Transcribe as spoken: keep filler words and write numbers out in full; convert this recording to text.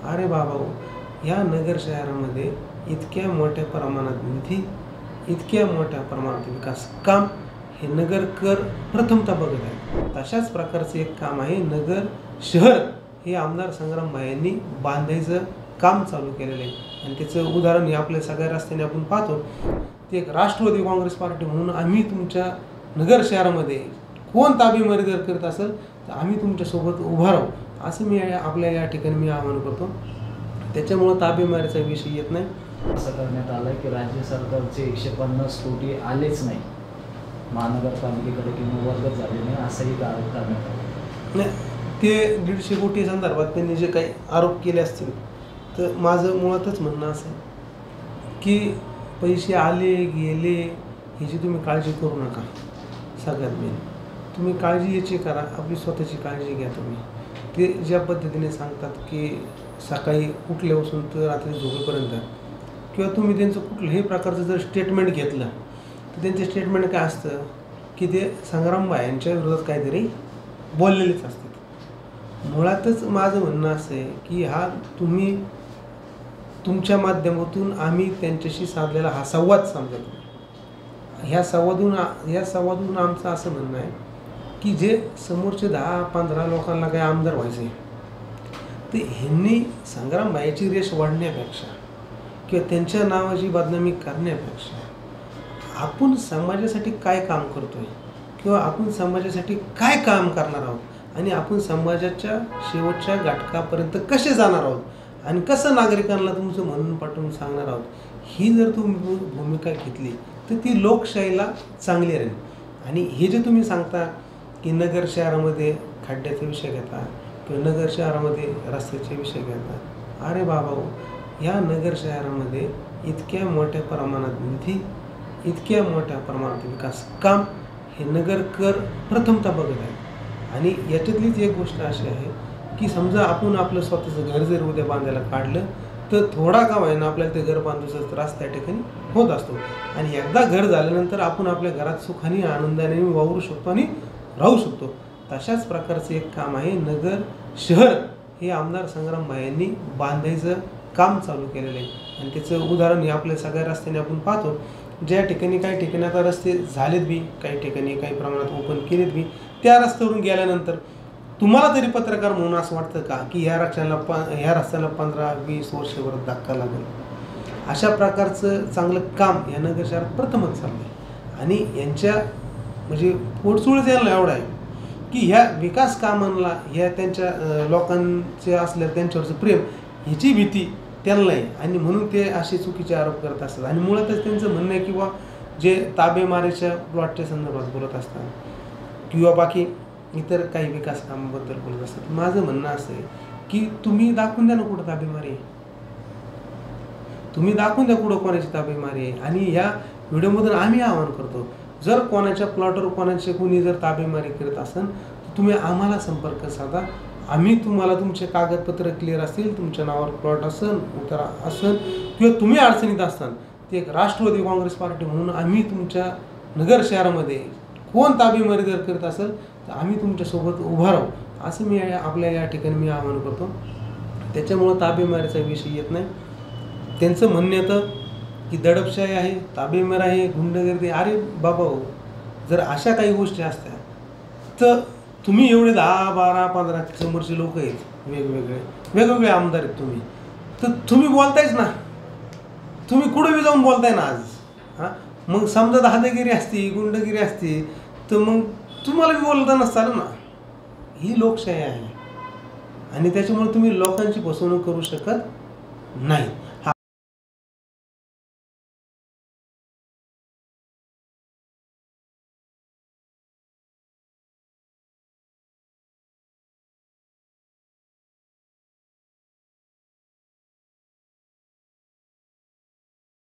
अरे बाबा, या नगर शहरामध्ये इतक्या मोठ्या प्रमाणात निधी, इतक्या मोठ्या प्रमाणात विकास काम हे नगरकर प्रथमतः बघत आहे. तशाच प्रकारचं एक काम आहे नगर शहर हे आमदार संग्राम भाई यांनी बांधायचं काम चालू केलेलं आहे. आणि त्याचं उदाहरण हे आपल्या सगळ्या रस्त्याने आपण पाहतो. ते एक राष्ट्रवादी काँग्रेस पार्टी म्हणून आम्ही तुमच्या नगर शहरामध्ये कोण ताबेमारी जर करत असेल तर आम्ही तुमच्यासोबत उभा राहू, असं मी आपल्या या ठिकाणी मी आवाहन करतो. त्याच्यामुळं ताबेमारीचा विषय येत नाही. असं करण्यात आलं की राज्य सरकारचे एकशे पन्नास कोटी आलेच नाही, महानगरपालिकेकडे किंवा वर्ग झाले नाही, असंही आरोप करण्यात आला. नाही, ते दीडशे कोटी संदर्भात त्यांनी जे काही आरोप केले असतील तर माझं मुळातच म्हणणं असं की पैसे आले गेले ह्याची तुम्ही काळजी करू नका. सगळ्यात मेन तुम्ही काळजी याची करा, आपली स्वतःची काळजी घ्या. तुम्ही ते ज्या पद्धतीने सांगतात की सकाळी उठल्यापासून तर रात्री झोपेपर्यंत, किंवा तुम्ही त्यांचं कुठल्याही प्रकारचं जर स्टेटमेंट घेतलं तर त्यांचे स्टेटमेंट काय असतं की ते संग्राम भाई यांच्या विरोधात काहीतरी बोललेलेच असतात. मुळातच माझं म्हणणं असं आहे की हा तुम्ही तुमच्या माध्यमातून आम्ही त्यांच्याशी साधलेला हा संवाद समजतो. ह्या संवादून ह्या संवादून आमचं असं म्हणणं आहे की जे समोरचे दहा पंधरा लोकांना काही आमदार व्हायचे ते ह्यांनी संग्राम भाईची रेष वाढण्यापेक्षा किंवा त्यांच्या नावाची बदनामी करण्यापेक्षा आपण समाजासाठी काय काम करतोय किंवा आपण समाजासाठी काय काम करणार आहोत आणि आपण समाजाच्या शेवटच्या घटकापर्यंत कसे जाणार आहोत आणि कसं नागरिकांना तुमचं म्हणून पाठवून सांगणार आहोत, ही जर तुम्ही भूमिका घेतली तर ती लोकशाहीला चांगली राहील. आणि हे जे तुम्ही सांगता की नगर शहरामध्ये खड्ड्याचा विषय घेता किंवा नगर शहरामध्ये रस्त्याचे विषय घेता, अरे बाबा, या नगर शहरामध्ये इतक्या मोठ्या प्रमाणात निधी, इतक्या मोठ्या प्रमाणात विकास काम हे नगरकर प्रथमतः बघत आहे. आणि याच्यातलीच एक गोष्ट अशी आहे की समजा आपण आपलं स्वतःचं घर जर उद्या बांधायला काढलं तर थोडा का व्हायना आपल्याला ते घर बांधूचा त्रास त्या ठिकाणी होत असतो. आणि एकदा घर झाल्यानंतर आपण आपल्या घरात सुखाने आनंदाने वावरू शकतो आणि राहू शकतो. तशाच प्रकारचं एक काम आहे नगर शहर हे आमदार संग्राम भाई यांनी बांधायचं काम चालू केलेलं आहे. आणि त्याचं उदाहरण हे आपल्या सगळ्या रस्त्याने आपण पाहतो. ज्या ठिकाणी काही ठिकाणी आता रस्ते झालेत बी, काही ठिकाणी काही प्रमाणात ओपन केलेत बी, त्या रस्त्यावरून गेल्यानंतर तुम्हाला तरी पत्रकार म्हणून असं वाटतं का की ह्या रस्त्याला प ह्या रस्त्याला पंधरा वीस वर्षभर धक्का लागेल? अशा प्रकारचं चांगलं काम या नगर शहरात प्रथमच चाललं आहे. आणि यांच्या म्हणजे पोटचुळच यायला एवढा आहे की ह्या विकास कामांना ह्या त्यांच्या लोकांचे असल्या त्यांच्यावरचं प्रेम ह्याची भीती त्यांना आहे. आणि म्हणून ते असे चुकीचे आरोप करत असतात. आणि मुळातच त्यांचं म्हणणं आहे किंवा जे ताबेमारीच्या प्लॉटच्या संदर्भात बोलत असतात किंवा बाकी इतर काही विकास कामाबद्दल बोलत असतात. माझं म्हणणं असं आहे की तुम्ही दाखवून द्या ना कुठं ताबेमारी आहे, तुम्ही दाखवून द्या कुठं कोणाची ताबेमारी आहे. आणि ह्या व्हिडिओमधून आम्ही आवाहन करतो, जर कोणाच्या प्लॉटवर कोणाचे कोणी जर ताबेमारी करत असेल तर तुम्ही आम्हाला संपर्क साधा. आम्ही तुम्हाला तुमचे कागदपत्र क्लिअर असतील, तुमच्या नावावर प्लॉट असेल, उतारा असेल किंवा तुम्ही अडचणीत असताल ते एक राष्ट्रवादी काँग्रेस पार्टी म्हणून आम्ही तुमच्या नगर शहरामध्ये कोण ताबेमारी जर करत असेल तर आम्ही तुमच्यासोबत उभा राहू, असं मी आपल्या या ठिकाणी मी आवाहन करतो. त्याच्यामुळं ताबेमारीचा विषय येत नाही. त्यांचं म्हणणं येतं की दडपशाही आहे, ताबेमारी आहे, गुंडगिरी. अरे बाबा, जर अशा काही गोष्टी असत्या तर तुम्ही एवढे दहा बारा पंधरा समोरचे लोक आहेत, वेगवेगळे वेगवेगळे आमदार आहेत तुम्ही, तर तुम्ही बोलतायच ना, तुम्ही कुठं बी जाऊन बोलताय ना आज. हां, मग समजा दादागिरी असती, गुंडगिरी असती तर मग तुम्हाला बी बोलता नसतं ना. ही लोकशाही आहे आणि त्याच्यामुळे तुम्ही लोकांची फसवणूक करू शकत नाही.